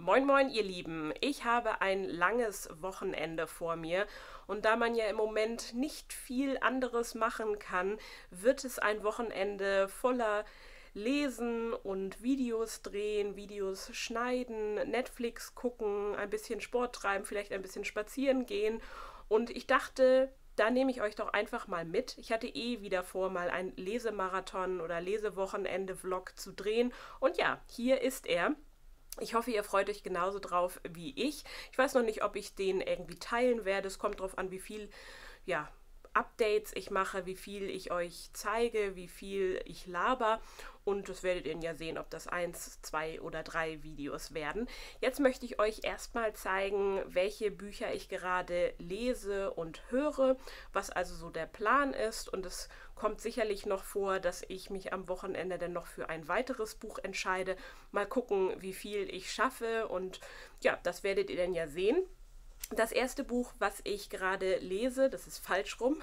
Moin moin ihr Lieben, ich habe ein langes Wochenende vor mir und da man ja im Moment nicht viel anderes machen kann, wird es ein Wochenende voller Lesen und Videos drehen, Videos schneiden, Netflix gucken, ein bisschen Sport treiben, vielleicht ein bisschen spazieren gehen und ich dachte, da nehme ich euch doch einfach mal mit. Ich hatte eh wieder vor, mal ein Lesemarathon oder Lesewochenende-Vlog zu drehen und ja, hier ist er. Ich hoffe, ihr freut euch genauso drauf wie ich. Ich weiß noch nicht, ob ich den irgendwie teilen werde. Es kommt darauf an, wie viel, ja, Updates ich mache, wie viel ich euch zeige, wie viel ich laber. Und das werdet ihr ja sehen, ob das 1, 2 oder 3 Videos werden. Jetzt möchte ich euch erstmal zeigen, welche Bücher ich gerade lese und höre, was also so der Plan ist. Und es kommt sicherlich noch vor, dass ich mich am Wochenende dann noch für ein weiteres Buch entscheide. Mal gucken, wie viel ich schaffe. Und ja, das werdet ihr dann ja sehen. Das erste Buch, was ich gerade lese, das ist falsch rum,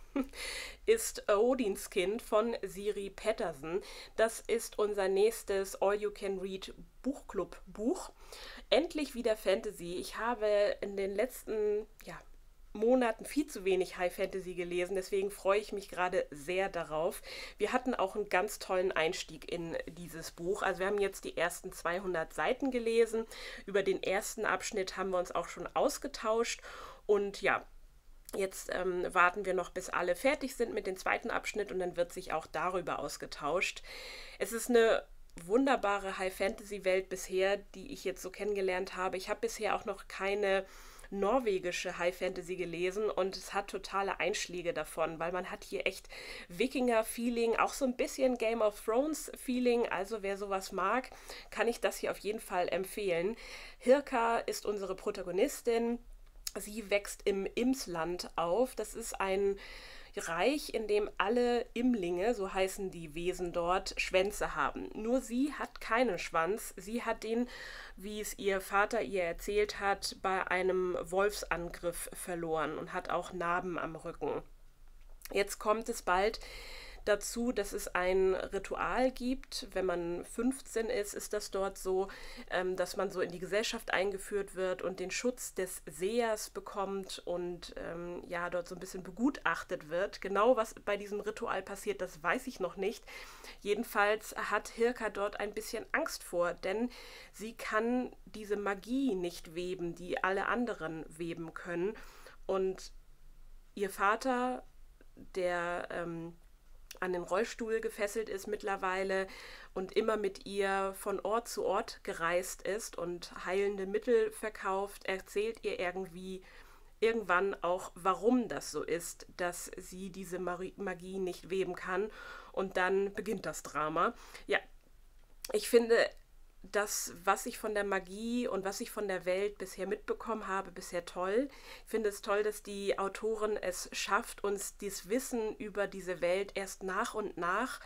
ist Odins Kind von Siri Pettersen. Das ist unser nächstes All-You-Can-Read Buchclub-Buch. Endlich wieder Fantasy. Ich habe in den letzten Monaten viel zu wenig High Fantasy gelesen, deswegen freue ich mich gerade sehr darauf. Wir hatten auch einen ganz tollen Einstieg in dieses Buch. Also wir haben jetzt die ersten 200 Seiten gelesen. Über den ersten Abschnitt haben wir uns auch schon ausgetauscht und ja, jetzt warten wir noch, bis alle fertig sind mit dem zweiten Abschnitt und dann wird sich auch darüber ausgetauscht. Es ist eine wunderbare High-Fantasy-Welt bisher, die ich jetzt so kennengelernt habe. Ich habe bisher auch noch keine norwegische High Fantasy gelesen und es hat totale Einschläge davon, weil man hat hier echt Wikinger-Feeling, auch so ein bisschen Game of Thrones-Feeling, also wer sowas mag, kann ich das hier auf jeden Fall empfehlen. Hirka ist unsere Protagonistin. Sie wächst im Imsland auf. Das ist ein Reich, in dem alle Imlinge, so heißen die Wesen dort, Schwänze haben. Nur sie hat keinen Schwanz. Sie hat den, wie es ihr Vater ihr erzählt hat, bei einem Wolfsangriff verloren und hat auch Narben am Rücken. Jetzt kommt es bald dazu, dass es ein Ritual gibt. Wenn man 15 ist, ist das dort so, dass man so in die Gesellschaft eingeführt wird und den Schutz des Sehers bekommt und ja, dort so ein bisschen begutachtet wird. Genau, was bei diesem Ritual passiert, das weiß ich noch nicht. Jedenfalls hat Hirka dort ein bisschen Angst vor, denn sie kann diese Magie nicht weben, die alle anderen weben können. Und ihr Vater, der an den Rollstuhl gefesselt ist mittlerweile und immer mit ihr von Ort zu Ort gereist ist und heilende Mittel verkauft, erzählt ihr irgendwann auch, warum das so ist, dass sie diese Magie nicht weben kann. Und dann beginnt das Drama. Ja, ich finde, das, was ich von der Magie und was ich von der Welt bisher mitbekommen habe, bisher toll. Ich finde es toll, dass die Autorin es schafft, uns das Wissen über diese Welt erst nach und nach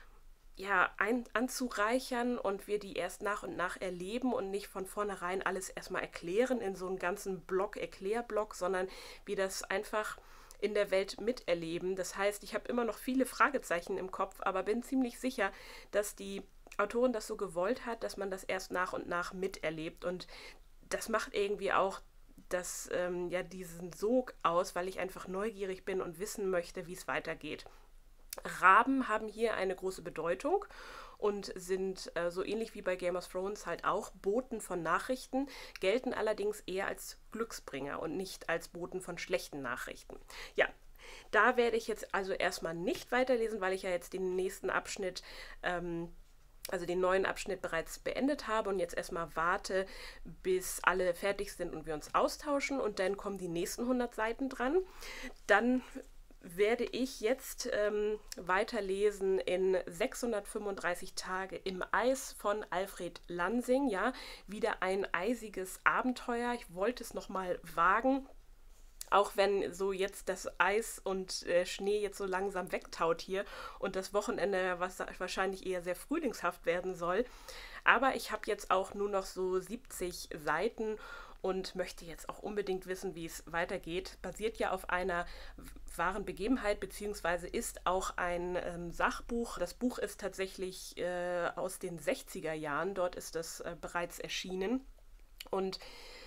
anzureichern und wir die erst nach und nach erleben und nicht von vornherein alles erstmal erklären in so einem ganzen Erklärblock, sondern wir das einfach in der Welt miterleben. Das heißt, ich habe immer noch viele Fragezeichen im Kopf, aber bin ziemlich sicher, dass die Autorin das so gewollt hat, dass man das erst nach und nach miterlebt. Und das macht irgendwie auch diesen Sog aus, weil ich einfach neugierig bin und wissen möchte, wie es weitergeht. Raben haben hier eine große Bedeutung und sind so ähnlich wie bei Game of Thrones halt auch Boten von Nachrichten, gelten allerdings eher als Glücksbringer und nicht als Boten von schlechten Nachrichten. Ja, da werde ich jetzt also erstmal nicht weiterlesen, weil ich ja jetzt den nächsten Abschnitt also den neuen Abschnitt bereits beendet habe und jetzt erstmal warte, bis alle fertig sind und wir uns austauschen und dann kommen die nächsten 100 Seiten dran. Dann werde ich jetzt weiterlesen in 635 Tage im Eis von Alfred Lansing. Ja, wieder ein eisiges Abenteuer. Ich wollte es nochmal wagen. Auch wenn so jetzt das Eis und Schnee jetzt so langsam wegtaut hier und das Wochenende wahrscheinlich eher sehr frühlingshaft werden soll. Aber ich habe jetzt auch nur noch so 70 Seiten und möchte jetzt auch unbedingt wissen, wie es weitergeht. Basiert ja auf einer wahren Begebenheit, beziehungsweise ist auch ein Sachbuch. Das Buch ist tatsächlich aus den 60er Jahren, dort ist es bereits erschienen. Und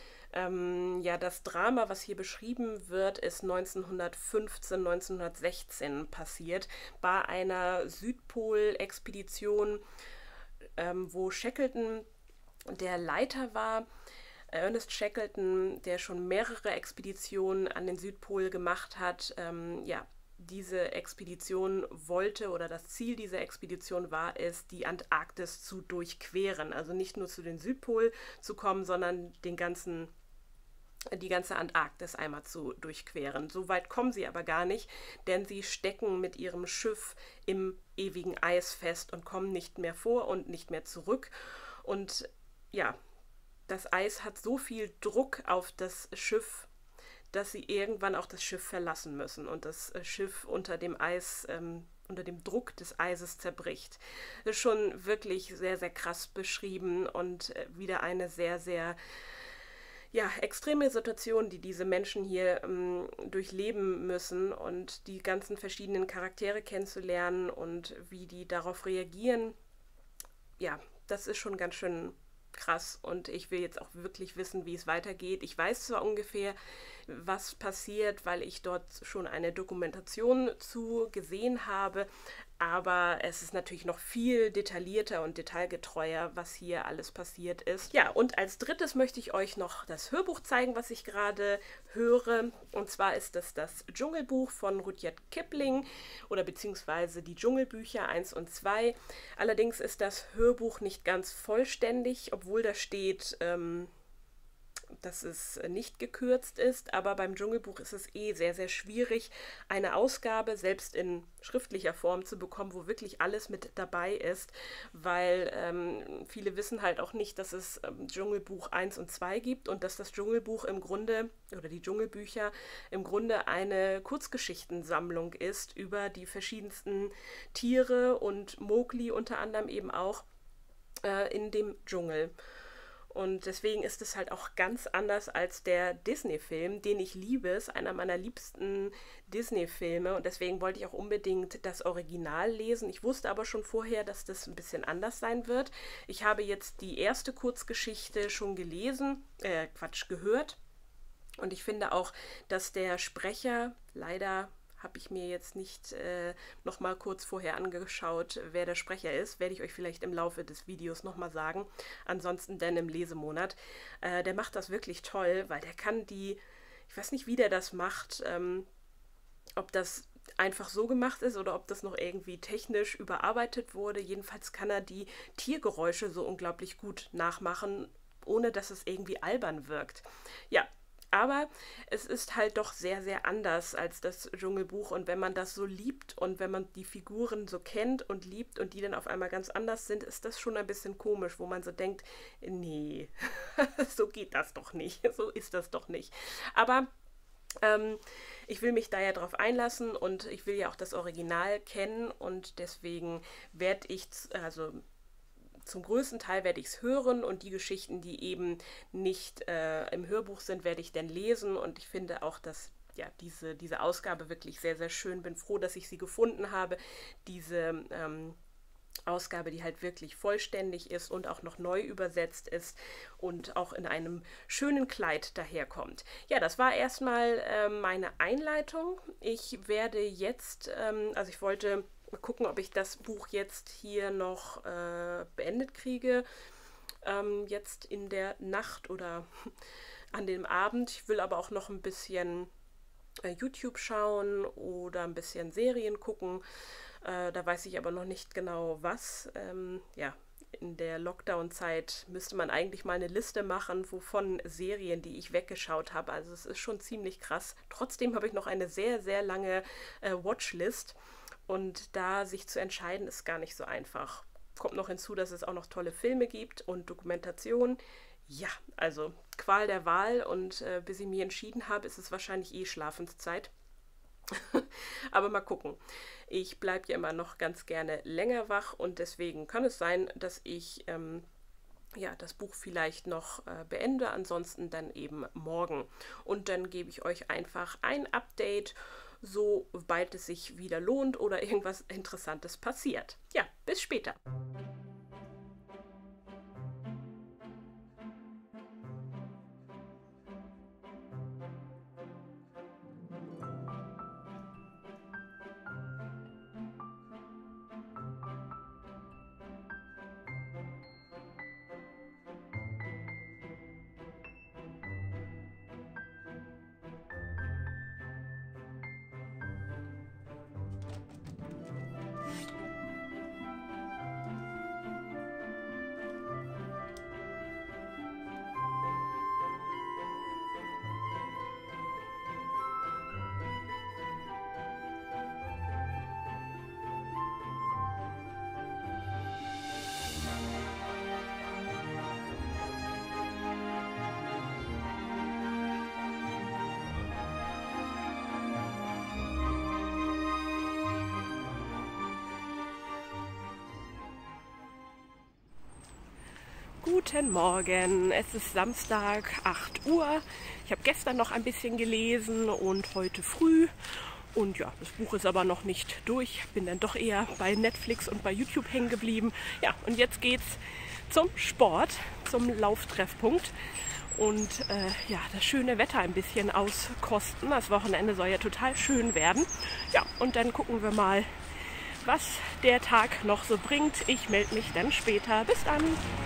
ja, das Drama, was hier beschrieben wird, ist 1915, 1916 passiert, bei einer Südpol-Expedition, wo Shackleton der Leiter war. Ernest Shackleton, der schon mehrere Expeditionen an den Südpol gemacht hat, ja, diese Expedition wollte, oder das Ziel dieser Expedition war es, die Antarktis zu durchqueren. Also nicht nur zu den Südpol zu kommen, sondern die ganze Antarktis einmal zu durchqueren. So weit kommen sie aber gar nicht, denn sie stecken mit ihrem Schiff im ewigen Eis fest und kommen nicht mehr vor und nicht mehr zurück. Und ja, das Eis hat so viel Druck auf das Schiff, dass sie irgendwann auch das Schiff verlassen müssen und das Schiff unter dem Eis, unter dem Druck des Eises zerbricht. Das ist schon wirklich sehr, sehr krass beschrieben und wieder eine sehr, sehr ja, extreme Situation, die diese Menschen hier durchleben müssen, und die ganzen verschiedenen Charaktere kennenzulernen und wie die darauf reagieren. Ja, das ist schon ganz schön krass, und ich will jetzt auch wirklich wissen, wie es weitergeht. Ich weiß zwar ungefähr, was passiert, weil ich dort schon eine Dokumentation zu gesehen habe, aber es ist natürlich noch viel detaillierter und detailgetreuer, was hier alles passiert ist. Ja, und als drittes möchte ich euch noch das Hörbuch zeigen, was ich gerade höre. Und zwar ist das Dschungelbuch von Rudyard Kipling, oder beziehungsweise die Dschungelbücher 1 und 2. Allerdings ist das Hörbuch nicht ganz vollständig, obwohl da steht, dass es nicht gekürzt ist, aber beim Dschungelbuch ist es sehr, sehr schwierig, eine Ausgabe selbst in schriftlicher Form zu bekommen, wo wirklich alles mit dabei ist, weil viele wissen halt auch nicht, dass es Dschungelbuch 1 und 2 gibt und dass das Dschungelbuch im Grunde, oder die Dschungelbücher im Grunde, eine Kurzgeschichtensammlung ist über die verschiedensten Tiere und Mowgli unter anderem eben auch in dem Dschungel. Und deswegen ist es halt auch ganz anders als der Disney-Film, den ich liebe. Es ist einer meiner liebsten Disney-Filme, und deswegen wollte ich auch unbedingt das Original lesen. Ich wusste aber schon vorher, dass das ein bisschen anders sein wird. Ich habe jetzt die erste Kurzgeschichte schon gehört. Und ich finde auch, dass der Sprecher, leider habe ich mir jetzt nicht noch mal kurz vorher angeschaut, wer der Sprecher ist. Werde ich euch vielleicht im Laufe des Videos noch mal sagen. Ansonsten dann im Lesemonat. Der macht das wirklich toll, weil der kann ich weiß nicht, wie der das macht, ob das einfach so gemacht ist oder ob das noch irgendwie technisch überarbeitet wurde. Jedenfalls kann er die Tiergeräusche so unglaublich gut nachmachen, ohne dass es irgendwie albern wirkt. Ja, aber es ist halt doch sehr, sehr anders als das Dschungelbuch, und wenn man das so liebt und wenn man die Figuren so kennt und liebt und die dann auf einmal ganz anders sind, ist das schon ein bisschen komisch, wo man so denkt, nee, so geht das doch nicht, so ist das doch nicht. Aber ich will mich da ja drauf einlassen, und ich will ja auch das Original kennen, und deswegen werde ich, also zum größten Teil werde ich es hören, und die Geschichten, die eben nicht im Hörbuch sind, werde ich dann lesen, und ich finde auch, dass ja, diese Ausgabe wirklich sehr, sehr schön. Bin froh, dass ich sie gefunden habe. Diese Ausgabe, die halt wirklich vollständig ist und auch noch neu übersetzt ist und auch in einem schönen Kleid daherkommt. Ja, das war erstmal meine Einleitung. Ich werde jetzt, also ich wollte mal gucken, ob ich das Buch jetzt hier noch beendet kriege, jetzt in der Nacht oder an dem Abend. Ich will aber auch noch ein bisschen YouTube schauen oder ein bisschen Serien gucken. Da weiß ich aber noch nicht genau was. Ja, in der Lockdown-Zeit müsste man eigentlich mal eine Liste machen, wovon Serien, die ich weggeschaut habe. Also es ist schon ziemlich krass. Trotzdem habe ich noch eine sehr, sehr lange Watchlist. Und da sich zu entscheiden, ist gar nicht so einfach. Kommt noch hinzu, dass es auch noch tolle Filme gibt und Dokumentationen. Ja, also Qual der Wahl, und bis ich mich entschieden habe, ist es wahrscheinlich Schlafenszeit. Aber mal gucken. Ich bleibe ja immer noch ganz gerne länger wach, und deswegen kann es sein, dass ich ja, das Buch vielleicht noch beende, ansonsten dann eben morgen. Und dann gebe ich euch einfach ein Update, sobald es sich wieder lohnt oder irgendwas Interessantes passiert. Ja, bis später. Guten Morgen, es ist Samstag, 8 Uhr. Ich habe gestern noch ein bisschen gelesen und heute früh. Und ja, das Buch ist aber noch nicht durch. Bin dann doch eher bei Netflix und bei YouTube hängen geblieben. Ja, und jetzt geht's zum Sport, zum Lauftreffpunkt. Und ja, das schöne Wetter ein bisschen auskosten. Das Wochenende soll ja total schön werden. Ja, und dann gucken wir mal, was der Tag noch so bringt. Ich melde mich dann später. Bis dann!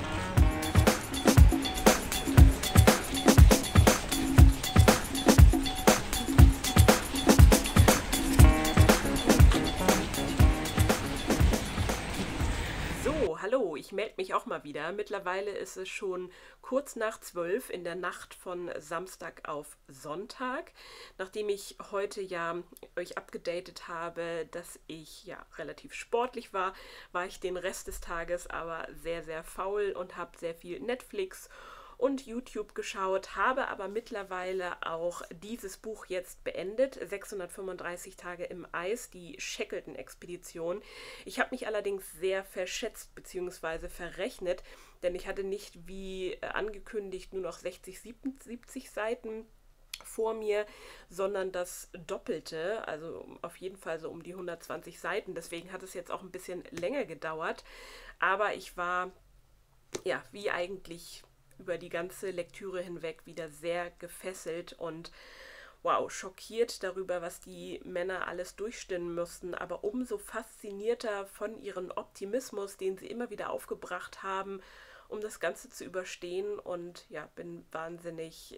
So, hallo, ich melde mich auch mal wieder. Mittlerweile ist es schon kurz nach 12 in der Nacht von Samstag auf Sonntag. Nachdem ich heute ja euch abgedatet habe, dass ich ja relativ sportlich war, war ich den Rest des Tages aber sehr, sehr faul und habe sehr viel Netflix und YouTube geschaut, habe aber mittlerweile auch dieses Buch jetzt beendet, 635 Tage im Eis, die Shackleton-Expedition. Ich habe mich allerdings sehr verschätzt bzw. verrechnet, denn ich hatte nicht wie angekündigt nur noch 60, 70 Seiten vor mir, sondern das Doppelte, also auf jeden Fall so um die 120 Seiten. Deswegen hat es jetzt auch ein bisschen länger gedauert, aber ich war, ja, wie eigentlich über die ganze Lektüre hinweg wieder sehr gefesselt und wow, schockiert darüber, was die Männer alles durchstehen mussten, aber umso faszinierter von ihrem Optimismus, den sie immer wieder aufgebracht haben, um das Ganze zu überstehen, und ja, bin wahnsinnig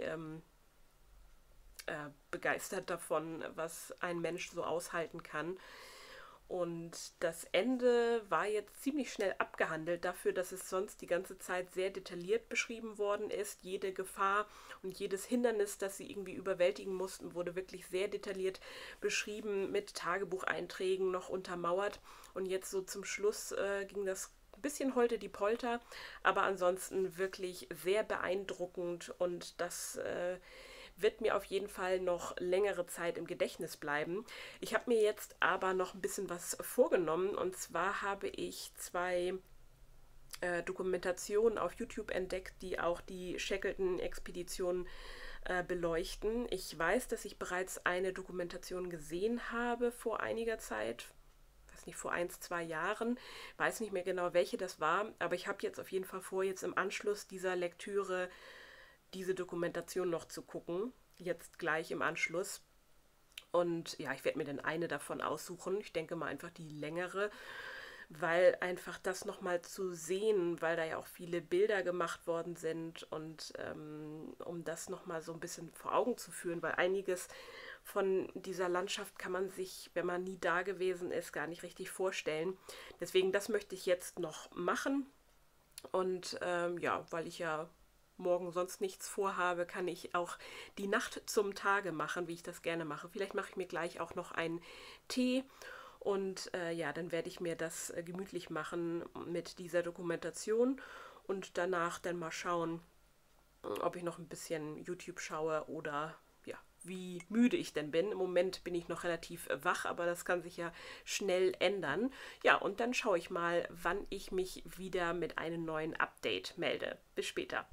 begeistert davon, was ein Mensch so aushalten kann. Und das Ende war jetzt ziemlich schnell abgehandelt dafür, dass es sonst die ganze Zeit sehr detailliert beschrieben worden ist. Jede Gefahr und jedes Hindernis, das sie irgendwie überwältigen mussten, wurde wirklich sehr detailliert beschrieben, mit Tagebucheinträgen noch untermauert. Und jetzt so zum Schluss ging das ein bisschen Holte die Polter, aber ansonsten wirklich sehr beeindruckend, und das wird mir auf jeden Fall noch längere Zeit im Gedächtnis bleiben. Ich habe mir jetzt aber noch ein bisschen was vorgenommen, und zwar habe ich zwei Dokumentationen auf YouTube entdeckt, die auch die Shackleton-Expedition beleuchten. Ich weiß, dass ich bereits eine Dokumentation gesehen habe vor einiger Zeit, weiß nicht, vor 1, 2 Jahren, weiß nicht mehr genau, welche das war, aber ich habe jetzt auf jeden Fall vor, jetzt im Anschluss dieser Lektüre diese Dokumentation noch zu gucken, jetzt gleich im Anschluss. Und ja, ich werde mir dann eine davon aussuchen. Ich denke mal einfach die längere, weil einfach das nochmal zu sehen, weil da ja auch viele Bilder gemacht worden sind, und um das nochmal so ein bisschen vor Augen zu führen, weil einiges von dieser Landschaft kann man sich, wenn man nie da gewesen ist, gar nicht richtig vorstellen. Deswegen, das möchte ich jetzt noch machen. Und ja, weil ich ja morgen sonst nichts vorhabe, kann ich auch die Nacht zum Tage machen, wie ich das gerne mache. Vielleicht mache ich mir gleich auch noch einen Tee, und ja, dann werde ich mir das gemütlich machen mit dieser Dokumentation und danach dann mal schauen, ob ich noch ein bisschen YouTube schaue oder ja, wie müde ich denn bin. Im Moment bin ich noch relativ wach, aber das kann sich ja schnell ändern. Ja, und dann schaue ich mal, wann ich mich wieder mit einem neuen Update melde. Bis später.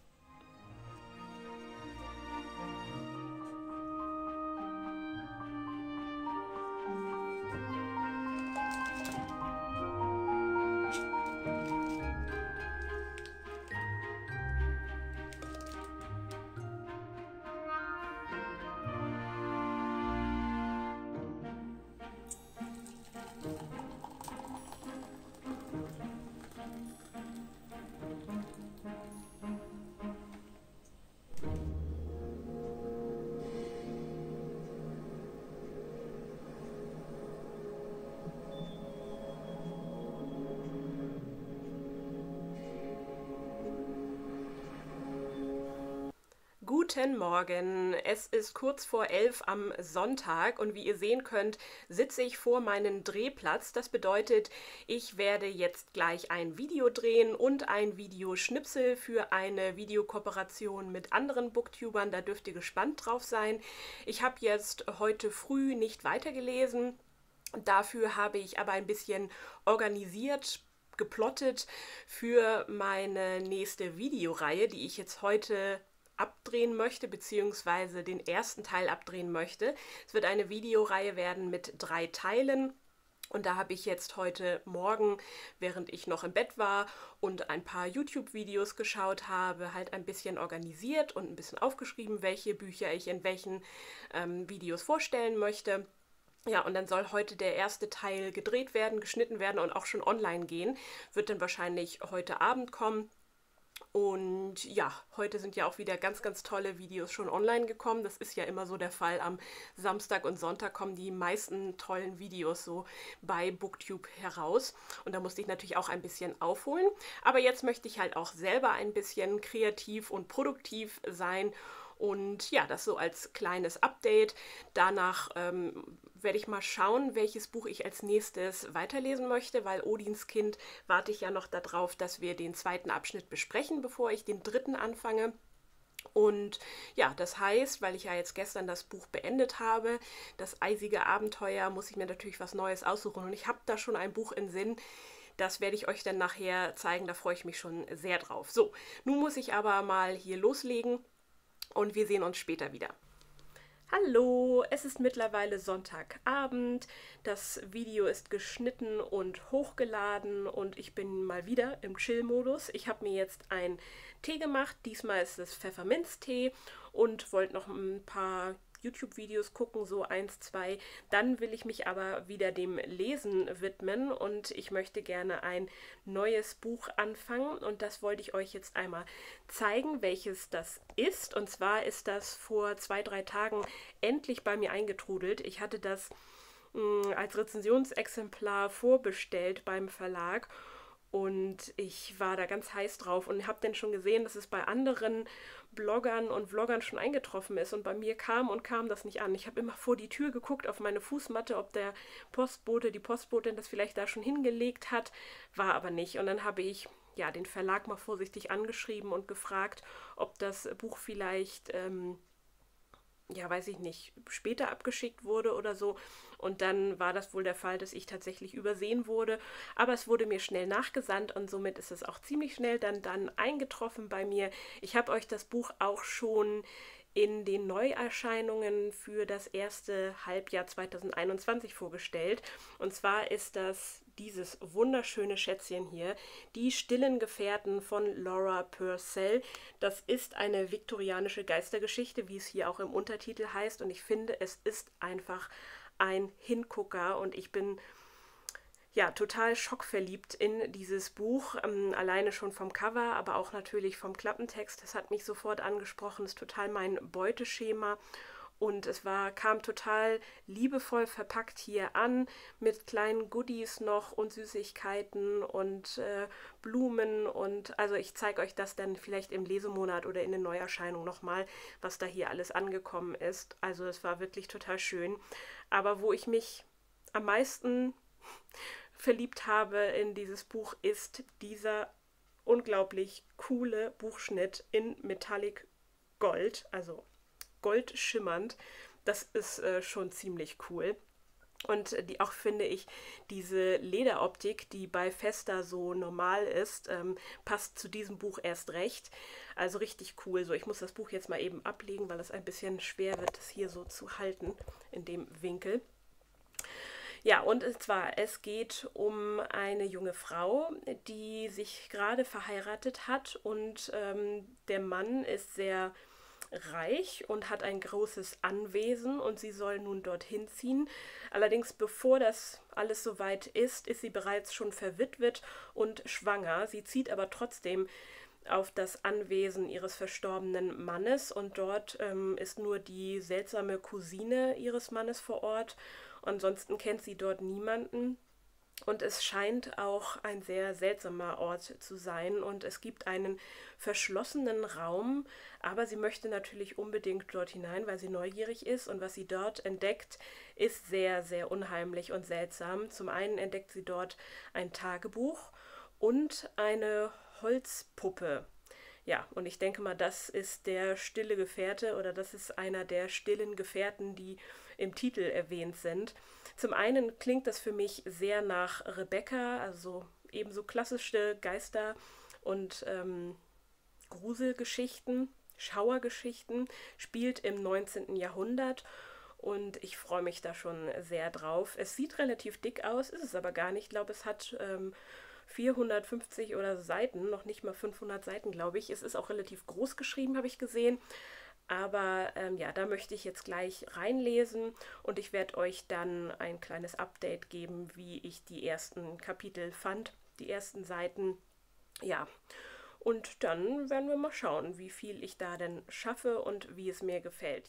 Guten Morgen, es ist kurz vor 11 am Sonntag, und wie ihr sehen könnt, sitze ich vor meinem Drehplatz. Das bedeutet, ich werde jetzt gleich ein Video drehen und ein Videoschnipsel für eine Videokooperation mit anderen Booktubern. Da dürft ihr gespannt drauf sein. Ich habe jetzt heute früh nicht weitergelesen. Dafür habe ich aber ein bisschen organisiert, geplottet für meine nächste Videoreihe, die ich jetzt heute abdrehen möchte, beziehungsweise den ersten Teil abdrehen möchte. Es wird eine Videoreihe werden mit 3 Teilen. Und da habe ich jetzt heute Morgen, während ich noch im Bett war und ein paar YouTube-Videos geschaut habe, halt ein bisschen organisiert und ein bisschen aufgeschrieben, welche Bücher ich in welchen Videos vorstellen möchte. Ja, und dann soll heute der erste Teil gedreht werden, geschnitten werden und auch schon online gehen. Wird dann wahrscheinlich heute Abend kommen. Und ja, heute sind ja auch wieder ganz, ganz tolle Videos schon online gekommen. Das ist ja immer so der Fall. Am Samstag und Sonntag kommen die meisten tollen Videos so bei Booktube heraus. Und da musste ich natürlich auch ein bisschen aufholen. Aber jetzt möchte ich halt auch selber ein bisschen kreativ und produktiv sein. Und ja, das so als kleines Update. Danach werde ich mal schauen, welches Buch ich als nächstes weiterlesen möchte, weil Odins Kind warte ich ja noch darauf, dass wir den 2. Abschnitt besprechen, bevor ich den 3. anfange. Und ja, das heißt, weil ich ja jetzt gestern das Buch beendet habe, das eisige Abenteuer, muss ich mir natürlich was Neues aussuchen. Und ich habe da schon ein Buch im Sinn. Das werde ich euch dann nachher zeigen, da freue ich mich schon sehr drauf. So, nun muss ich aber mal hier loslegen. Und wir sehen uns später wieder. Hallo, es ist mittlerweile Sonntagabend. Das Video ist geschnitten und hochgeladen und ich bin mal wieder im Chill-Modus. Ich habe mir jetzt einen Tee gemacht. Diesmal ist es Pfefferminztee und wollte noch ein paar YouTube-Videos gucken, so 1, 2. Dann will ich mich aber wieder dem Lesen widmen und ich möchte gerne ein neues Buch anfangen und das wollte ich euch jetzt einmal zeigen, welches das ist. Und zwar ist das vor 2, 3 Tagen endlich bei mir eingetrudelt. Ich hatte das als Rezensionsexemplar vorbestellt beim Verlag. Und ich war da ganz heiß drauf und habe dann schon gesehen, dass es bei anderen Bloggern und Vloggern schon eingetroffen ist. Und bei mir kam das nicht an. Ich habe immer vor die Tür geguckt auf meine Fußmatte, ob der Postbote, die Postbotin das vielleicht da schon hingelegt hat. War aber nicht. Und dann habe ich ja den Verlag mal vorsichtig angeschrieben und gefragt, ob das Buch vielleicht ja, weiß ich nicht, später abgeschickt wurde oder so. Und dann war das wohl der Fall, dass ich tatsächlich übersehen wurde. Aber es wurde mir schnell nachgesandt und somit ist es auch ziemlich schnell dann eingetroffen bei mir. Ich habe euch das Buch auch schon in den Neuerscheinungen für das erste Halbjahr 2021 vorgestellt. Und zwar ist das dieses wunderschöne Schätzchen hier, Die stillen Gefährten von Laura Purcell. Das ist eine viktorianische Geistergeschichte, wie es hier auch im Untertitel heißt. Und ich finde, es ist einfach ein Hingucker und ich bin ja total schockverliebt in dieses Buch, alleine schon vom Cover, aber auch natürlich vom Klappentext. Das hat mich sofort angesprochen, ist total mein Beuteschema. Und kam total liebevoll verpackt hier an, mit kleinen Goodies noch und Süßigkeiten und Blumen. Und also ich zeige euch das dann vielleicht im Lesemonat oder in der Neuerscheinung nochmal, was da hier alles angekommen ist. Also es war wirklich total schön. Aber wo ich mich am meisten verliebt habe in dieses Buch, ist dieser unglaublich coole Buchschnitt in Metallic Gold, also goldschimmernd. Das ist schon ziemlich cool. Und auch finde ich, diese Lederoptik, die bei Vesta so normal ist, passt zu diesem Buch erst recht. Also richtig cool. So, ich muss das Buch jetzt mal eben ablegen, weil es ein bisschen schwer wird, das hier so zu halten in dem Winkel. Ja, und zwar, es geht um eine junge Frau, die sich gerade verheiratet hat und der Mann ist sehr reich und hat ein großes Anwesen und sie soll nun dorthin ziehen. Allerdings, bevor das alles soweit ist, ist sie bereits schon verwitwet und schwanger. Sie zieht aber trotzdem auf das Anwesen ihres verstorbenen Mannes und dort ist nur die seltsame Cousine ihres Mannes vor Ort. Ansonsten kennt sie dort niemanden. Und es scheint auch ein sehr seltsamer Ort zu sein und es gibt einen verschlossenen Raum, aber sie möchte natürlich unbedingt dort hinein, weil sie neugierig ist und was sie dort entdeckt, ist sehr, sehr unheimlich und seltsam. Zum einen entdeckt sie dort ein Tagebuch und eine Holzpuppe. Ja, und ich denke mal, das ist der stille Gefährte oder das ist einer der stillen Gefährten, die im Titel erwähnt sind. Zum einen klingt das für mich sehr nach Rebecca, also ebenso klassische Geister- und Gruselgeschichten, Schauergeschichten, spielt im 19. Jahrhundert und ich freue mich da schon sehr drauf. Es sieht relativ dick aus, ist es aber gar nicht. Ich glaube, es hat 450 oder Seiten, noch nicht mal 500 Seiten, glaube ich. Es ist auch relativ groß geschrieben, habe ich gesehen. Aber ja, da möchte ich jetzt gleich reinlesen und ich werde euch dann ein kleines Update geben, wie ich die ersten Kapitel fand, die ersten Seiten. Ja, und dann werden wir mal schauen, wie viel ich da denn schaffe und wie es mir gefällt.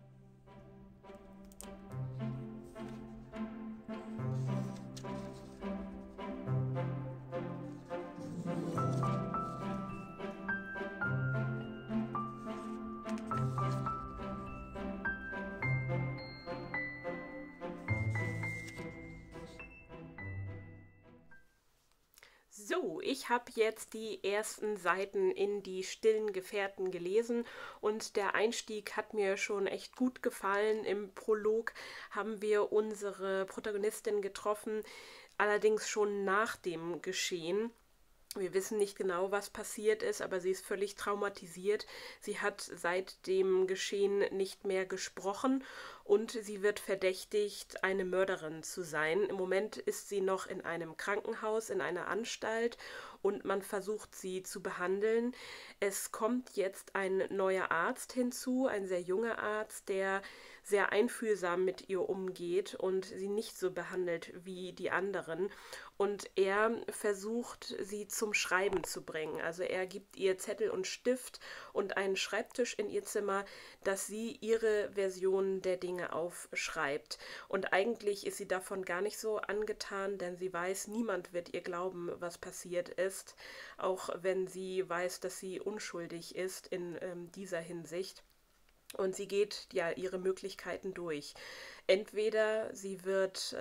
So, ich habe jetzt die ersten Seiten in die stillen Gefährten gelesen und der Einstieg hat mir schon echt gut gefallen. Im Prolog haben wir unsere Protagonistin getroffen, allerdings schon nach dem Geschehen. Wir wissen nicht genau, was passiert ist, aber sie ist völlig traumatisiert. Sie hat seit dem Geschehen nicht mehr gesprochen und sie wird verdächtigt, eine Mörderin zu sein. Im Moment ist sie noch in einem Krankenhaus, in einer Anstalt und man versucht sie zu behandeln. Es kommt jetzt ein neuer Arzt hinzu, ein sehr junger Arzt, der sehr einfühlsam mit ihr umgeht und sie nicht so behandelt wie die anderen. Und er versucht, sie zum Schreiben zu bringen. Also er gibt ihr Zettel und Stift und einen Schreibtisch in ihr Zimmer, dass sie ihre Version der Dinge aufschreibt. Und eigentlich ist sie davon gar nicht so angetan, denn sie weiß, niemand wird ihr glauben, was passiert ist, auch wenn sie weiß, dass sie unschuldig ist in dieser Hinsicht. Und sie geht ja ihre Möglichkeiten durch. Entweder sie wird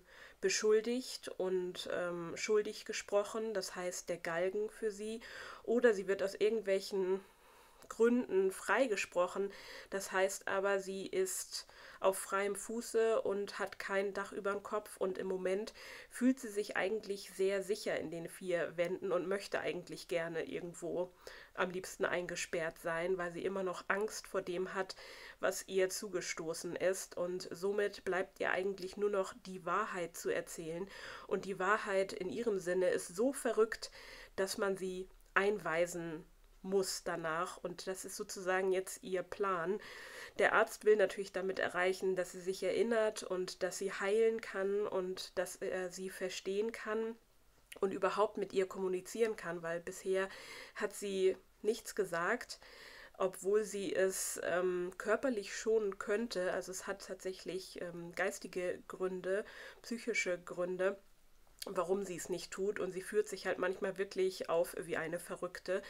beschuldigt und schuldig gesprochen, das heißt der Galgen für sie, oder sie wird aus irgendwelchen Gründen freigesprochen. Das heißt aber, sie ist auf freiem Fuße und hat kein Dach über dem Kopf und im Moment fühlt sie sich eigentlich sehr sicher in den vier Wänden und möchte eigentlich gerne irgendwo am liebsten eingesperrt sein, weil sie immer noch Angst vor dem hat, was ihr zugestoßen ist und somit bleibt ihr eigentlich nur noch die Wahrheit zu erzählen und die Wahrheit in ihrem Sinne ist so verrückt, dass man sie einweisen muss danach und das ist sozusagen jetzt ihr Plan. Der Arzt will natürlich damit erreichen, dass sie sich erinnert und dass sie heilen kann und dass er sie verstehen kann und überhaupt mit ihr kommunizieren kann, weil bisher hat sie nichts gesagt, obwohl sie es körperlich schonen könnte. Also es hat tatsächlich geistige Gründe, psychische Gründe, warum sie es nicht tut und sie führt sich halt manchmal wirklich auf wie eine Verrückte.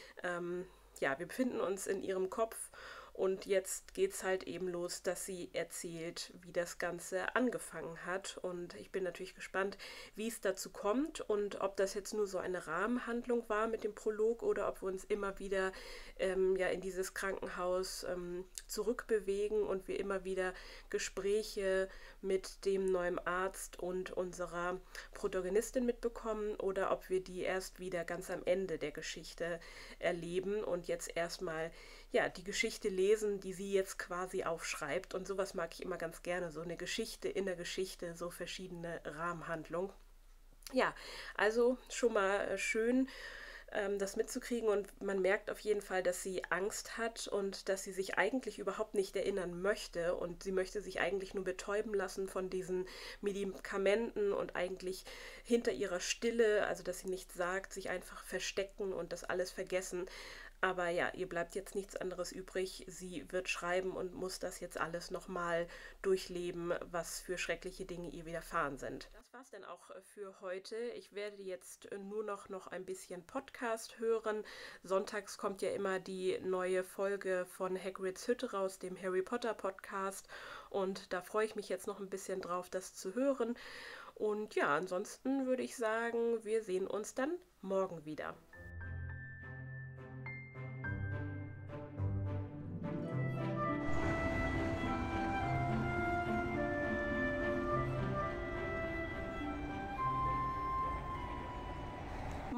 Ja, wir befinden uns in ihrem Kopf und jetzt geht es halt eben los, dass sie erzählt, wie das Ganze angefangen hat. Und ich bin natürlich gespannt, wie es dazu kommt und ob das jetzt nur so eine Rahmenhandlung war mit dem Prolog oder ob wir uns immer wieder ja, in dieses Krankenhaus zurückbewegen und wir immer wieder Gespräche mit dem neuen Arzt und unserer Protagonistin mitbekommen oder ob wir die erst wieder ganz am Ende der Geschichte erleben und jetzt erstmal ja, die Geschichte lesen, die sie jetzt quasi aufschreibt. Und sowas mag ich immer ganz gerne, so eine Geschichte in der Geschichte, so verschiedene Rahmenhandlungen. Ja, also schon mal schön, das mitzukriegen und man merkt auf jeden Fall, dass sie Angst hat und dass sie sich eigentlich überhaupt nicht erinnern möchte und sie möchte sich eigentlich nur betäuben lassen von diesen Medikamenten und eigentlich hinter ihrer Stille, also dass sie nichts sagt, sich einfach verstecken und das alles vergessen. Aber ja, ihr bleibt jetzt nichts anderes übrig. Sie wird schreiben und muss das jetzt alles nochmal durchleben, was für schreckliche Dinge ihr widerfahren sind. Das war's dann auch für heute. Ich werde jetzt nur noch ein bisschen Podcast hören. Sonntags kommt ja immer die neue Folge von Hagrids Hütte raus, dem Harry Potter Podcast. Und da freue ich mich jetzt noch ein bisschen drauf, das zu hören. Und ja, ansonsten würde ich sagen, wir sehen uns dann morgen wieder.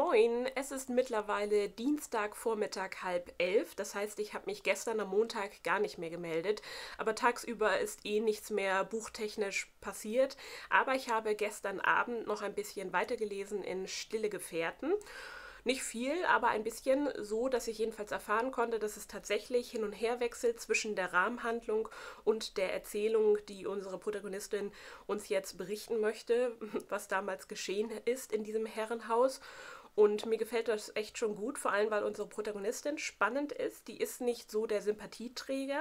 Moin, es ist mittlerweile Dienstagvormittag 10:30. Das heißt, ich habe mich gestern am Montag gar nicht mehr gemeldet. Aber tagsüber ist eh nichts mehr buchtechnisch passiert. Aber ich habe gestern Abend noch ein bisschen weitergelesen in Stille Gefährten. Nicht viel, aber ein bisschen so, dass ich jedenfalls erfahren konnte, dass es tatsächlich hin und her wechselt zwischen der Rahmenhandlung und der Erzählung, die unsere Protagonistin uns jetzt berichten möchte, was damals geschehen ist in diesem Herrenhaus. Und mir gefällt das echt schon gut, vor allem weil unsere Protagonistin spannend ist. Die ist nicht so der Sympathieträger,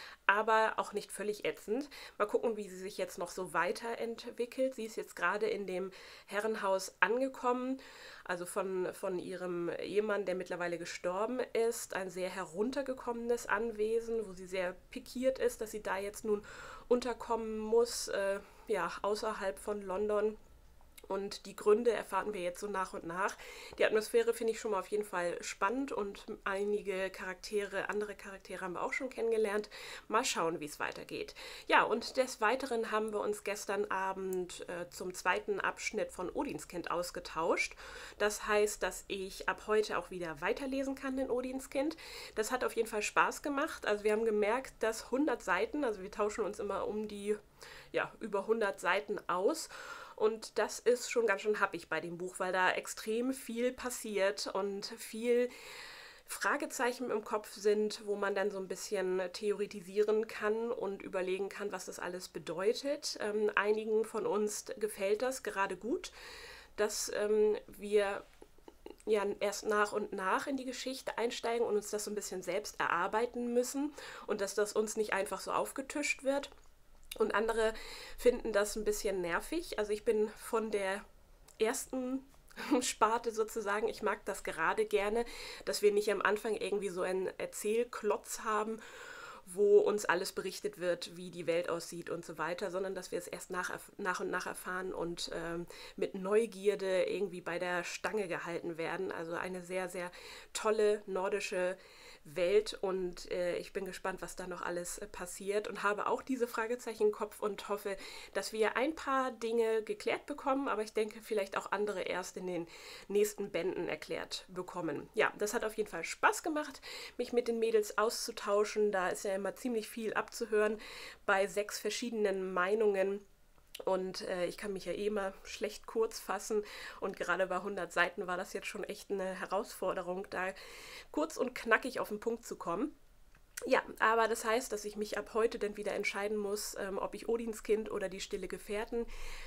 aber auch nicht völlig ätzend. Mal gucken, wie sie sich jetzt noch so weiterentwickelt. Sie ist jetzt gerade in dem Herrenhaus angekommen, also von ihrem Ehemann, der mittlerweile gestorben ist. Ein sehr heruntergekommenes Anwesen, wo sie sehr pikiert ist, dass sie da jetzt nun unterkommen muss, ja, außerhalb von London. Und die Gründe erfahren wir jetzt so nach und nach. Die Atmosphäre finde ich schon mal auf jeden Fall spannend und einige Charaktere, andere Charaktere haben wir auch schon kennengelernt. Mal schauen, wie es weitergeht. Ja, und des Weiteren haben wir uns gestern Abend zum zweiten Abschnitt von Odinskind ausgetauscht. Das heißt, dass ich ab heute auch wieder weiterlesen kann in Odinskind. Das hat auf jeden Fall Spaß gemacht. Also wir haben gemerkt, dass 100 Seiten, also wir tauschen uns immer um die, ja, über 100 Seiten aus. Und das ist schon ganz schön happig bei dem Buch, weil da extrem viel passiert und viel Fragezeichen im Kopf sind, wo man dann so ein bisschen theoretisieren kann und überlegen kann, was das alles bedeutet. Einigen von uns gefällt das gerade gut, dass wir ja erst nach und nach in die Geschichte einsteigen und uns das so ein bisschen selbst erarbeiten müssen und dass das uns nicht einfach so aufgetischt wird. Und andere finden das ein bisschen nervig. Also ich bin von der ersten Sparte sozusagen, ich mag das gerade gerne, dass wir nicht am Anfang irgendwie so einen Erzählklotz haben, wo uns alles berichtet wird, wie die Welt aussieht und so weiter, sondern dass wir es erst nach und nach erfahren und mit Neugierde irgendwie bei der Stange gehalten werden. Also eine sehr, sehr tolle nordische Welt und ich bin gespannt, was da noch alles passiert und habe auch diese Fragezeichen im Kopf und hoffe, dass wir ein paar Dinge geklärt bekommen, aber ich denke vielleicht auch andere erst in den nächsten Bänden erklärt bekommen. Ja, das hat auf jeden Fall Spaß gemacht, mich mit den Mädels auszutauschen. Da ist ja immer ziemlich viel abzuhören bei 6 verschiedenen Meinungen. Und ich kann mich ja eh immer schlecht kurz fassen und gerade bei 100 Seiten war das jetzt schon echt eine Herausforderung, da kurz und knackig auf den Punkt zu kommen. Ja, aber das heißt, dass ich mich ab heute dann wieder entscheiden muss, ob ich Odinskind oder die Stille Gefährten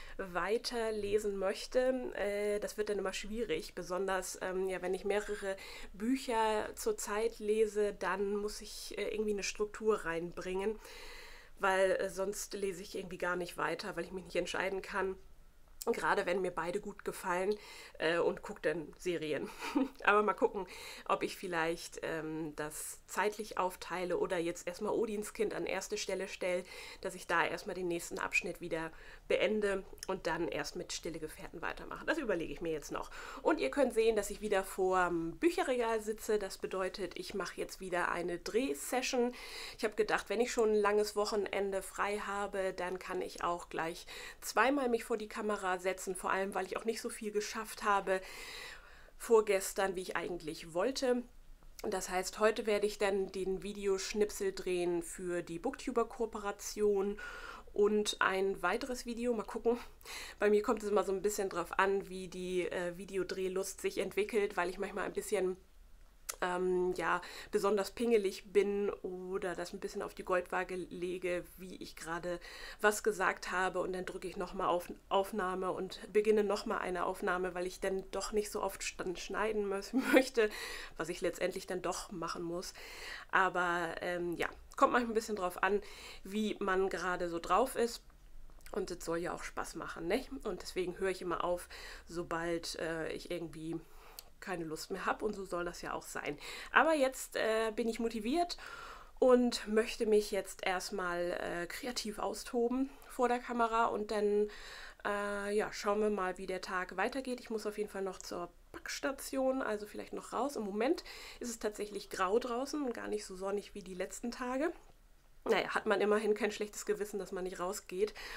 weiterlesen möchte. Das wird dann immer schwierig, besonders ja, wenn ich mehrere Bücher zur Zeit lese, dann muss ich irgendwie eine Struktur reinbringen, weil sonst lese ich irgendwie gar nicht weiter, weil ich mich nicht entscheiden kann. Gerade wenn mir beide gut gefallen und gucke dann Serien. Aber mal gucken, ob ich vielleicht das zeitlich aufteile oder jetzt erstmal Odinskind an erste Stelle stelle, dass ich da erstmal den nächsten Abschnitt wieder beende und dann erst mit Stille Gefährten weitermache. Das überlege ich mir jetzt noch. Und ihr könnt sehen, dass ich wieder vorm Bücherregal sitze. Das bedeutet, ich mache jetzt wieder eine Drehsession. Ich habe gedacht, wenn ich schon ein langes Wochenende frei habe, dann kann ich auch gleich zweimal mich vor die Kamera setzen, vor allem, weil ich auch nicht so viel geschafft habe vorgestern, wie ich eigentlich wollte. Das heißt, heute werde ich dann den Videoschnipsel drehen für die Booktuber-Kooperation und ein weiteres Video. Mal gucken. Bei mir kommt es immer so ein bisschen drauf an, wie die Videodrehlust sich entwickelt, weil ich manchmal ein bisschen ja, besonders pingelig bin oder das ein bisschen auf die Goldwaage lege, wie ich gerade was gesagt habe und dann drücke ich nochmal auf Aufnahme und beginne nochmal eine Aufnahme, weil ich dann doch nicht so oft schneiden möchte, was ich letztendlich dann doch machen muss. Aber ja, kommt manchmal ein bisschen drauf an, wie man gerade so drauf ist. Und es soll ja auch Spaß machen, ne? Und deswegen höre ich immer auf, sobald ich irgendwie keine Lust mehr habe und so soll das ja auch sein. Aber jetzt bin ich motiviert und möchte mich jetzt erstmal kreativ austoben vor der Kamera und dann ja, schauen wir mal, wie der Tag weitergeht. Ich muss auf jeden Fall noch zur Packstation, also vielleicht noch raus. Im Moment ist es tatsächlich grau draußen und gar nicht so sonnig wie die letzten Tage. Naja, hat man immerhin kein schlechtes Gewissen, dass man nicht rausgeht.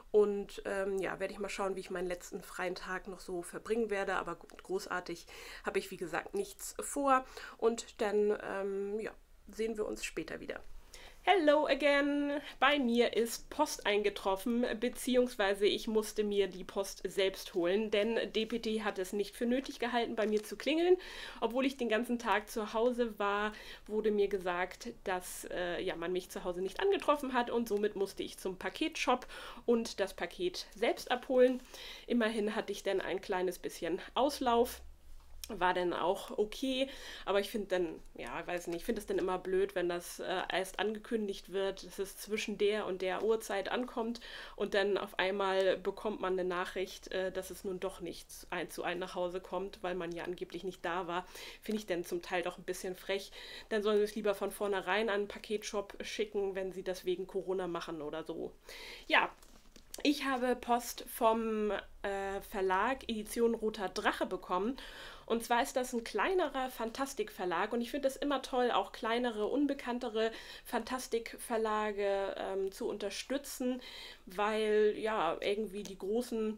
Und ja, werde ich mal schauen, wie ich meinen letzten freien Tag noch so verbringen werde. Aber großartig habe ich, wie gesagt, nichts vor. Und dann ja, sehen wir uns später wieder. Hello again! Bei mir ist Post eingetroffen, beziehungsweise ich musste mir die Post selbst holen, denn DPD hat es nicht für nötig gehalten, bei mir zu klingeln. Obwohl ich den ganzen Tag zu Hause war, wurde mir gesagt, dass ja, man mich zu Hause nicht angetroffen hat und somit musste ich zum Paketshop und das Paket selbst abholen. Immerhin hatte ich dann ein kleines bisschen Auslauf. War dann auch okay, aber ich finde dann, ja, weiß nicht, ich finde es dann immer blöd, wenn das erst angekündigt wird, dass es zwischen der und der Uhrzeit ankommt und dann auf einmal bekommt man eine Nachricht, dass es nun doch nicht zu einem nach Hause kommt, weil man ja angeblich nicht da war. Finde ich dann zum Teil doch ein bisschen frech. Dann sollen sie es lieber von vornherein an einen Paketshop schicken, wenn sie das wegen Corona machen oder so. Ja, ich habe Post vom Verlag Edition Roter Drache bekommen. Und zwar ist das ein kleinerer Fantastikverlag und ich finde es immer toll, auch kleinere, unbekanntere Fantastikverlage zu unterstützen, weil ja irgendwie die großen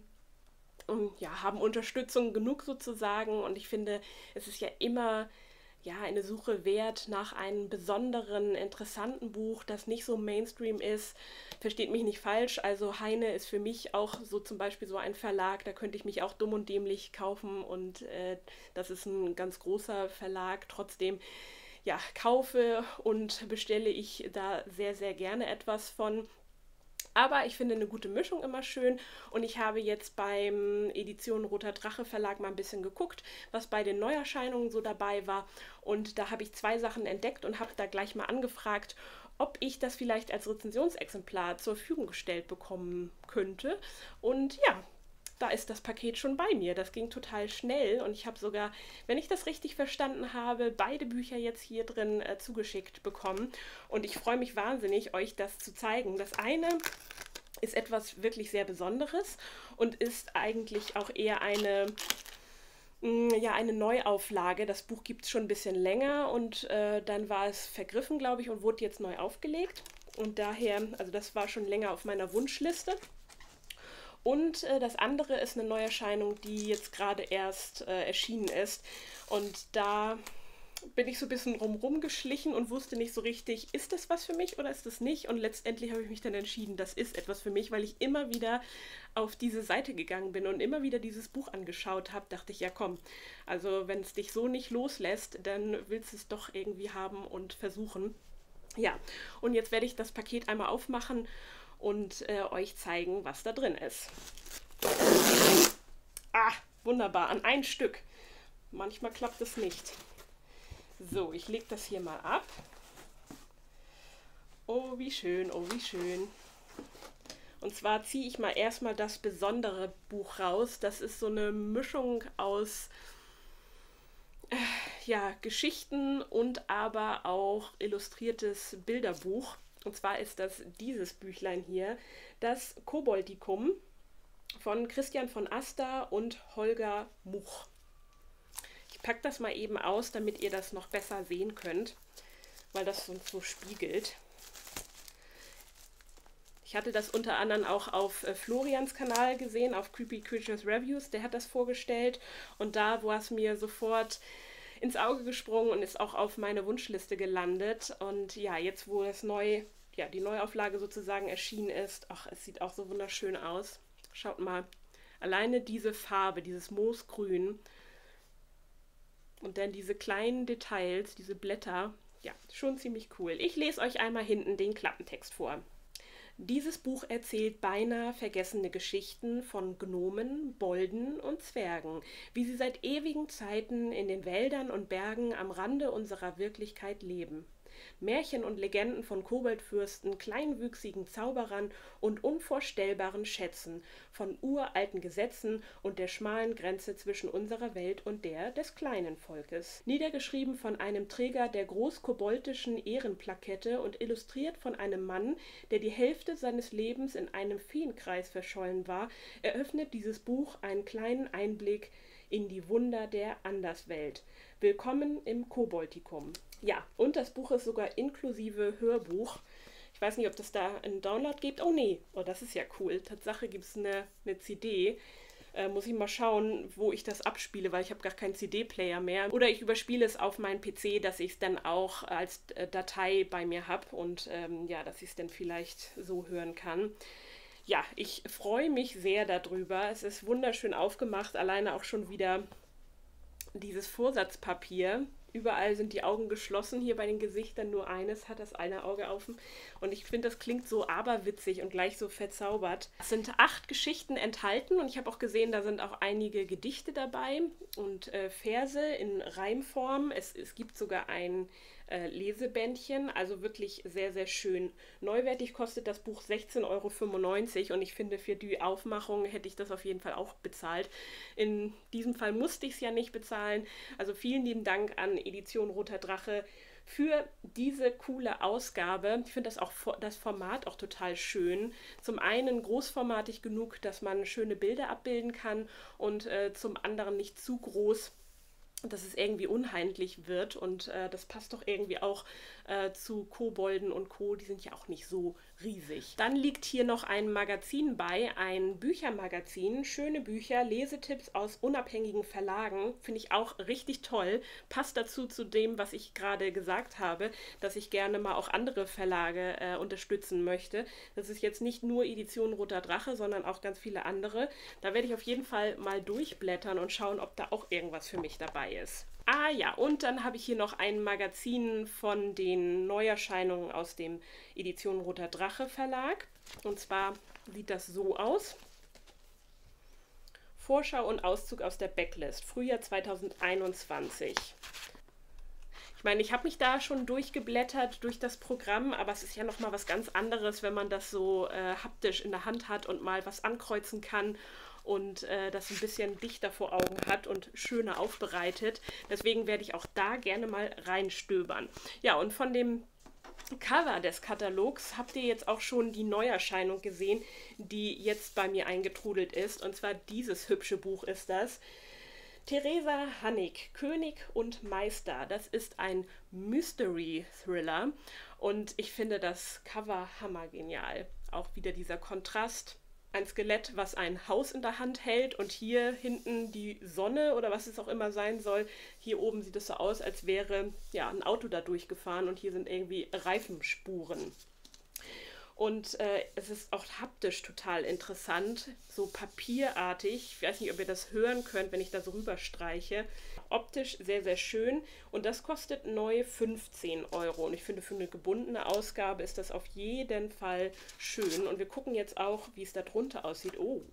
ja, haben Unterstützung genug sozusagen und ich finde, es ist ja immer ja, eine Suche wert nach einem besonderen, interessanten Buch, das nicht so Mainstream ist. Versteht mich nicht falsch, also Heine ist für mich auch so zum Beispiel so ein Verlag, da könnte ich mich auch dumm und dämlich kaufen und das ist ein ganz großer Verlag. Trotzdem, ja, kaufe und bestelle ich da sehr, sehr gerne etwas von. Aber ich finde eine gute Mischung immer schön und ich habe jetzt beim Edition Roter Drache Verlag mal ein bisschen geguckt, was bei den Neuerscheinungen so dabei war und da habe ich 2 Sachen entdeckt und habe da gleich mal angefragt, ob ich das vielleicht als Rezensionsexemplar zur Verfügung gestellt bekommen könnte und ja, da ist das Paket schon bei mir. Das ging total schnell und ich habe sogar, wenn ich das richtig verstanden habe, beide Bücher jetzt hier drin zugeschickt bekommen. Und ich freue mich wahnsinnig, euch das zu zeigen. Das eine ist etwas wirklich sehr Besonderes und ist eigentlich auch eher ja, eine Neuauflage. Das Buch gibt es schon ein bisschen länger und dann war es vergriffen, glaube ich, und wurde jetzt neu aufgelegt. Und daher, also das war schon länger auf meiner Wunschliste. Und das andere ist eine Neuerscheinung, die jetzt gerade erst erschienen ist. Und da bin ich so ein bisschen rumrum geschlichen und wusste nicht so richtig, ist das was für mich oder ist das nicht? Und letztendlich habe ich mich dann entschieden, das ist etwas für mich, weil ich immer wieder auf diese Seite gegangen bin und immer wieder dieses Buch angeschaut habe, dachte ich, ja komm, also wenn es dich so nicht loslässt, dann willst du es doch irgendwie haben und versuchen. Ja, und jetzt werde ich das Paket einmal aufmachen und euch zeigen, was da drin ist. Ah, wunderbar, an ein Stück. Manchmal klappt es nicht. So, ich lege das hier mal ab. Oh, wie schön, oh, wie schön. Und zwar ziehe ich mal erstmal das besondere Buch raus. Das ist so eine Mischung aus ja, Geschichten und aber auch illustriertes Bilderbuch. Und zwar ist das dieses Büchlein hier, das Koboldikum von Christian von Aster und Holger Much. Ich packe das mal eben aus, damit ihr das noch besser sehen könnt, weil das uns so spiegelt. Ich hatte das unter anderem auch auf Florians Kanal gesehen, auf Creepy Creatures Reviews, der hat das vorgestellt und da war es mir sofort ins Auge gesprungen und ist auch auf meine Wunschliste gelandet. Und ja, jetzt wo das die Neuauflage sozusagen erschienen ist, ach, es sieht auch so wunderschön aus. Schaut mal, alleine diese Farbe, dieses Moosgrün und dann diese kleinen Details, diese Blätter, ja, schon ziemlich cool. Ich lese euch einmal hinten den Klappentext vor. Dieses Buch erzählt beinahe vergessene Geschichten von Gnomen, Bolden und Zwergen, wie sie seit ewigen Zeiten in den Wäldern und Bergen am Rande unserer Wirklichkeit leben. Märchen und Legenden von Koboldfürsten, kleinwüchsigen Zauberern und unvorstellbaren Schätzen, von uralten Gesetzen und der schmalen Grenze zwischen unserer Welt und der des kleinen Volkes. Niedergeschrieben von einem Träger der großkoboldischen Ehrenplakette und illustriert von einem Mann, der die Hälfte seines Lebens in einem Feenkreis verschollen war, eröffnet dieses Buch einen kleinen Einblick in die Wunder der Anderswelt. Willkommen im Koboldikum. Ja, und das Buch ist sogar inklusive Hörbuch. Ich weiß nicht, ob das da einen Download gibt. Oh nee, oh, das ist ja cool. Tatsache gibt es eine CD. Muss ich mal schauen, wo ich das abspiele, weil ich habe gar keinen CD-Player mehr. Oder ich überspiele es auf meinen PC, dass ich es dann auch als Datei bei mir habe und ja, dass ich es dann vielleicht so hören kann. Ja, ich freue mich sehr darüber. Es ist wunderschön aufgemacht, alleine auch schon wieder dieses Vorsatzpapier. Überall sind die Augen geschlossen, hier bei den Gesichtern nur eines hat das eine Auge offen. Und ich finde, das klingt so aberwitzig und gleich so verzaubert. Es sind 8 Geschichten enthalten und ich habe auch gesehen, da sind auch einige Gedichte dabei und Verse in Reimform. Es gibt sogar ein Lesebändchen, also wirklich sehr, sehr schön. Neuwertig kostet das Buch 16,95 € und ich finde, für die Aufmachung hätte ich das auf jeden Fall auch bezahlt. In diesem Fall musste ich es ja nicht bezahlen. Also vielen lieben Dank an Edition Roter Drache für diese coole Ausgabe. Ich finde das Format auch total schön. Zum einen großformatig genug, dass man schöne Bilder abbilden kann und zum anderen nicht zu groß, dass es irgendwie unheimlich wird und das passt doch irgendwie auch zu Kobolden und Co., die sind ja auch nicht so riesig. Dann liegt hier noch ein Magazin bei, ein Büchermagazin, schöne Bücher, Lesetipps aus unabhängigen Verlagen, finde ich auch richtig toll, passt dazu zu dem, was ich gerade gesagt habe, dass ich gerne mal auch andere Verlage unterstützen möchte. Das ist jetzt nicht nur Edition Roter Drache, sondern auch ganz viele andere. Da werde ich auf jeden Fall mal durchblättern und schauen, ob da auch irgendwas für mich dabei ist. Ah ja, und dann habe ich hier noch ein Magazin von den Neuerscheinungen aus dem Edition Roter Drache Verlag. Und zwar sieht das so aus. Vorschau und Auszug aus der Backlist, Frühjahr 2021. Ich meine, ich habe mich da schon durchgeblättert durch das Programm, aber es ist ja nochmal was ganz anderes, wenn man das so haptisch in der Hand hat und mal was ankreuzen kann und das ein bisschen dichter vor Augen hat und schöner aufbereitet. Deswegen werde ich auch da gerne mal reinstöbern. Ja, und von dem Cover des Katalogs habt ihr jetzt auch schon die Neuerscheinung gesehen, die jetzt bei mir eingetrudelt ist. Und zwar dieses hübsche Buch ist das. Theresa Hannig, König und Meister. Das ist ein Mystery-Thriller und ich finde das Cover hammergenial. Auch wieder dieser Kontrast. Ein Skelett, was ein Haus in der Hand hält und hier hinten die Sonne oder was es auch immer sein soll. Hier oben sieht es so aus, als wäre ja ein Auto da durchgefahren und hier sind irgendwie Reifenspuren. Und es ist auch haptisch total interessant, so papierartig. Ich weiß nicht, ob ihr das hören könnt, wenn ich da so rüberstreiche. Optisch sehr, sehr schön und das kostet neu 15 €. Und ich finde, für eine gebundene Ausgabe ist das auf jeden Fall schön. Und wir gucken jetzt auch, wie es da drunter aussieht. Oh!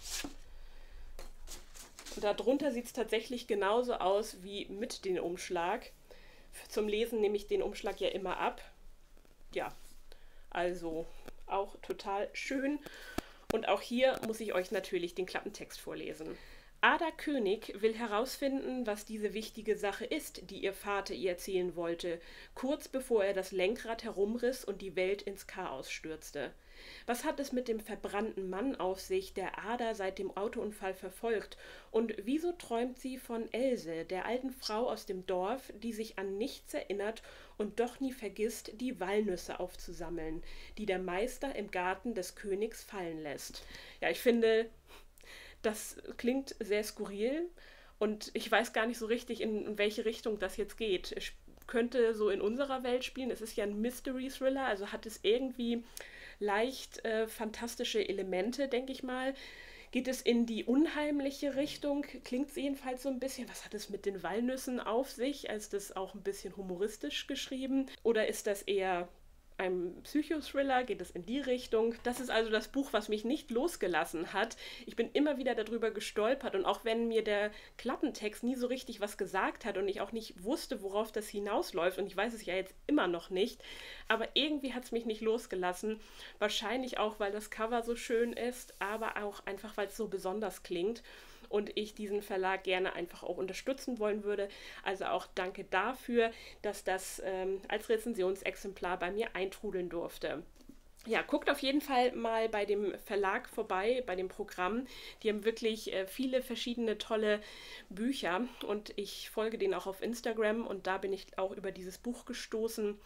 Und da drunter sieht es tatsächlich genauso aus wie mit dem Umschlag. Zum Lesen nehme ich den Umschlag ja immer ab. Ja, also auch total schön. Und auch hier muss ich euch natürlich den Klappentext vorlesen. Ada König will herausfinden, was diese wichtige Sache ist, die ihr Vater ihr erzählen wollte, kurz bevor er das Lenkrad herumriss und die Welt ins Chaos stürzte. Was hat es mit dem verbrannten Mann auf sich, der Ada seit dem Autounfall verfolgt? Und wieso träumt sie von Else, der alten Frau aus dem Dorf, die sich an nichts erinnert und doch nie vergisst, die Walnüsse aufzusammeln, die der Meister im Garten des Königs fallen lässt? Ja, ich finde, das klingt sehr skurril und ich weiß gar nicht so richtig, in welche Richtung das jetzt geht. Es könnte so in unserer Welt spielen. Es ist ja ein Mystery-Thriller, also hat es irgendwie leicht fantastische Elemente, denke ich mal. Geht es in die unheimliche Richtung? Klingt es jedenfalls so ein bisschen. Was hat es mit den Walnüssen auf sich? Ist das auch ein bisschen humoristisch geschrieben? Oder ist das eher ein Psychothriller? Geht es in die Richtung? Das ist also das Buch, was mich nicht losgelassen hat. Ich bin immer wieder darüber gestolpert und auch wenn mir der Klappentext nie so richtig was gesagt hat und ich auch nicht wusste, worauf das hinausläuft und ich weiß es ja jetzt immer noch nicht, aber irgendwie hat es mich nicht losgelassen. Wahrscheinlich auch, weil das Cover so schön ist, aber auch einfach, weil es so besonders klingt und ich diesen Verlag gerne einfach auch unterstützen wollen würde. Also auch danke dafür, dass das als Rezensionsexemplar bei mir eintrudeln durfte. Ja, guckt auf jeden Fall mal bei dem Verlag vorbei, bei dem Programm. Die haben wirklich viele verschiedene tolle Bücher und ich folge denen auch auf Instagram und da bin ich auch über dieses Buch gestoßen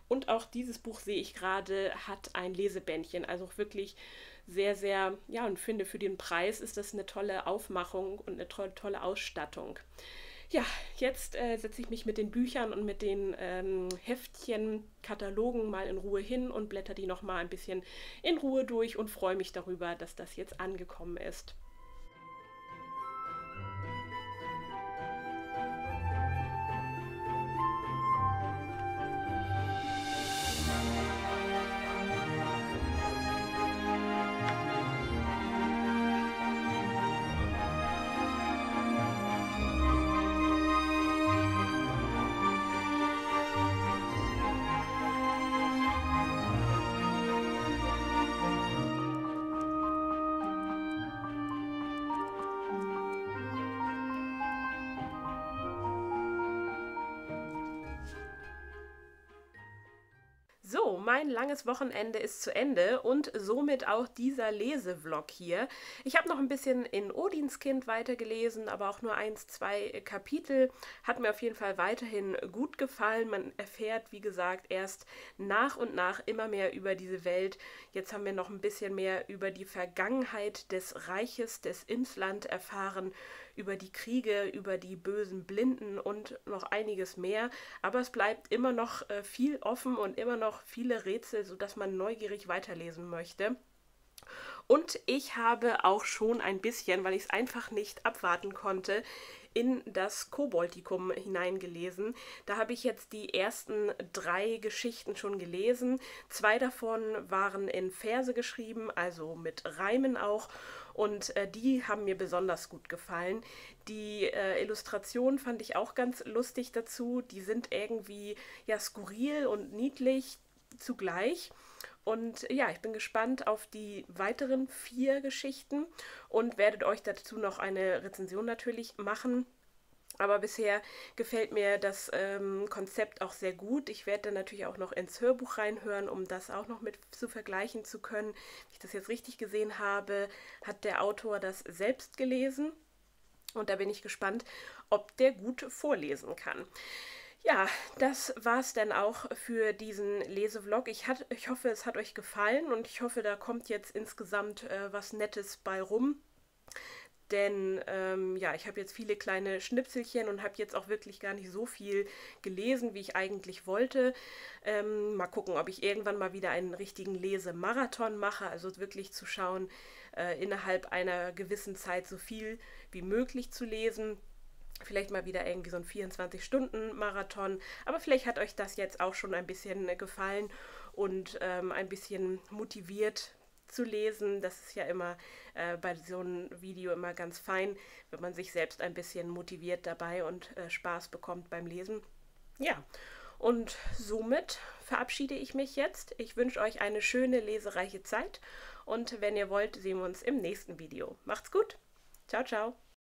Und auch dieses Buch, sehe ich gerade, hat ein Lesebändchen. Also auch wirklich sehr, sehr, ja, und finde für den Preis ist das eine tolle Aufmachung und eine tolle Ausstattung. Ja, jetzt setze ich mich mit den Büchern und mit den Heftchen, Katalogen mal in Ruhe hin und blätter die nochmal ein bisschen in Ruhe durch und freue mich darüber, dass das jetzt angekommen ist. So, mein langes Wochenende ist zu Ende und somit auch dieser Lesevlog hier. Ich habe noch ein bisschen in Odinskind weitergelesen, aber auch nur 1, 2 Kapitel. Hat mir auf jeden Fall weiterhin gut gefallen. Man erfährt, wie gesagt, erst nach und nach immer mehr über diese Welt. Jetzt haben wir noch ein bisschen mehr über die Vergangenheit des Reiches des Imsland erfahren, über die Kriege, über die bösen Blinden und noch einiges mehr. Aber es bleibt immer noch viel offen und immer noch viele Rätsel, sodass man neugierig weiterlesen möchte. Und ich habe auch schon ein bisschen, weil ich es einfach nicht abwarten konnte, in das Koboldikum hineingelesen. Da habe ich jetzt die ersten 3 Geschichten schon gelesen. 2 davon waren in Verse geschrieben, also mit Reimen auch. Und die haben mir besonders gut gefallen. Die Illustrationen fand ich auch ganz lustig dazu. Die sind irgendwie ja skurril und niedlich zugleich. Und ja, ich bin gespannt auf die weiteren 4 Geschichten und werdet euch dazu noch eine Rezension natürlich machen. Aber bisher gefällt mir das Konzept auch sehr gut. Ich werde dann natürlich auch noch ins Hörbuch reinhören, um das auch noch mit zu vergleichen zu können. Wenn ich das jetzt richtig gesehen habe, hat der Autor das selbst gelesen. Und da bin ich gespannt, ob der gut vorlesen kann. Ja, das war's dann auch für diesen Lesevlog. Ich hoffe, es hat euch gefallen und ich hoffe, da kommt jetzt insgesamt was Nettes bei rum. Denn ja, ich habe jetzt viele kleine Schnipselchen und habe jetzt auch wirklich gar nicht so viel gelesen, wie ich eigentlich wollte. Mal gucken, ob ich irgendwann mal wieder einen richtigen Lesemarathon mache. Also wirklich zu schauen, innerhalb einer gewissen Zeit so viel wie möglich zu lesen. Vielleicht mal wieder irgendwie so ein 24-Stunden-Marathon. Aber vielleicht hat euch das jetzt auch schon ein bisschen gefallen und ein bisschen motiviert zu lesen. Das ist ja immer bei so einem Video immer ganz fein, wenn man sich selbst ein bisschen motiviert dabei und Spaß bekommt beim Lesen. Ja, und somit verabschiede ich mich jetzt. Ich wünsche euch eine schöne, lesereiche Zeit und wenn ihr wollt, sehen wir uns im nächsten Video. Macht's gut. Ciao, ciao.